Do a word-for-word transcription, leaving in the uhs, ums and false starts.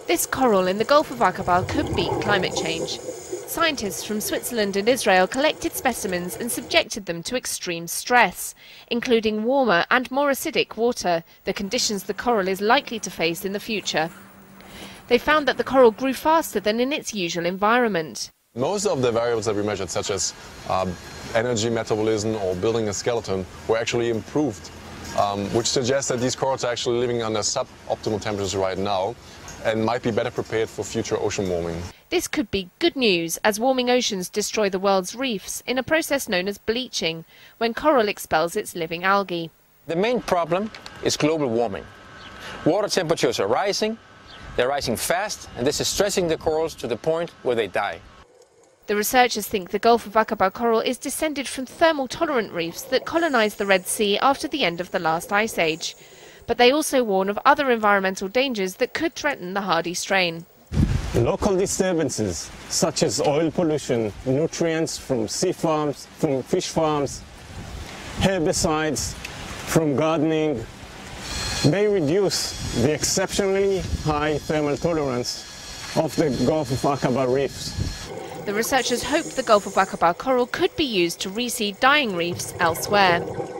This coral in the Gulf of Aqaba could beat climate change. Scientists from Switzerland and Israel collected specimens and subjected them to extreme stress, including warmer and more acidic water, the conditions the coral is likely to face in the future. They found that the coral grew faster than in its usual environment. Most of the variables that we measured, such as um, energy metabolism or building a skeleton, were actually improved, um, which suggests that these corals are actually living under suboptimal temperatures right now and might be better prepared for future ocean warming. This could be good news, as warming oceans destroy the world's reefs in a process known as bleaching, when coral expels its living algae. The main problem is global warming. Water temperatures are rising, they're rising fast, and this is stressing the corals to the point where they die. The researchers think the Gulf of Aqaba coral is descended from thermal-tolerant reefs that colonized the Red Sea after the end of the last ice age. But they also warn of other environmental dangers that could threaten the hardy strain. Local disturbances, such as oil pollution, nutrients from sea farms, from fish farms, herbicides from gardening, may reduce the exceptionally high thermal tolerance of the Gulf of Aqaba reefs. The researchers hope the Gulf of Aqaba coral could be used to reseed dying reefs elsewhere.